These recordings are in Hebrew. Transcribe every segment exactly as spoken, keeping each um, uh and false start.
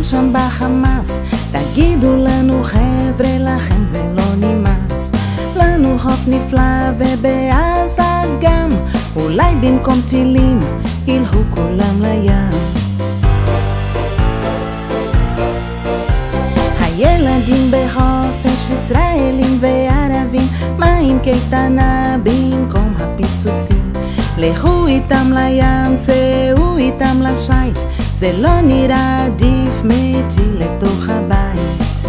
כולם שם בחמאס, תגידו לנו חבר'ה, לכם זה לא נמאס. לנו חוף נפלא ובעזה גם, אולי במקום טילים ילכו כולם לים. הילדים בחופש, ישראלים וערבים, מה עם קייטנה במקום הפיצוצים? לכו איתם לים, צאו איתם לשייט, זה לא נראה עדיף מטיל לתוך הבית.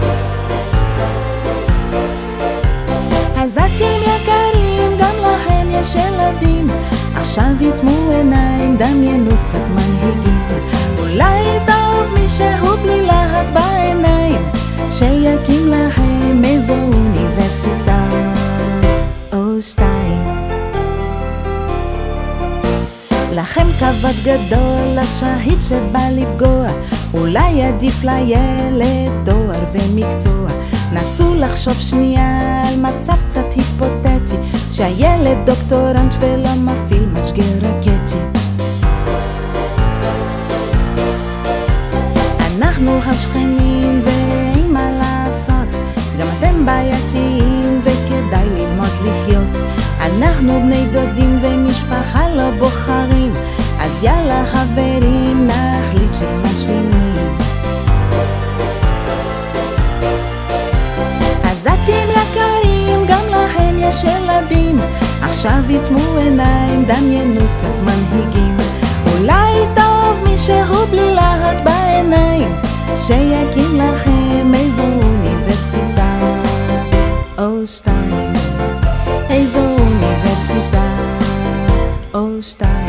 עזתים יקרים, גם לכם יש ילדים, עכשיו יתמו עיניים, דמיינו קצת מנהיגים. אולי טוב מישהו בלי להט בעיניים, שיקים לכם איזו אוניברסיטה או שתיים. לכם כבוד גדול לשהיד שבא לפגוע, אולי עדיף לילד תואר ומקצוע. נסו לחשוב שנייה על מצב קצת היפותטי, שהילד דוקטורנט ולא מפעיל משגר רקטי. אנחנו השכנים ואין מה לעשות, גם אתם בעייתיים וכדאי ללמוד לחיות. אנחנו בני דודים ומשפחה לא בוחרים, אז יאללה חברים, נחליט שמשלימים. עזתים יקרים, גם לכם יש ילדים, עכשיו יתמו עיניים, דמיינו קצת מנהיגים. אולי טוב מישהו בלי להט בעיניים, שיקים לכם איזו אוניברסיטה או שתיים, איזו אוניברסיטה או שתיים.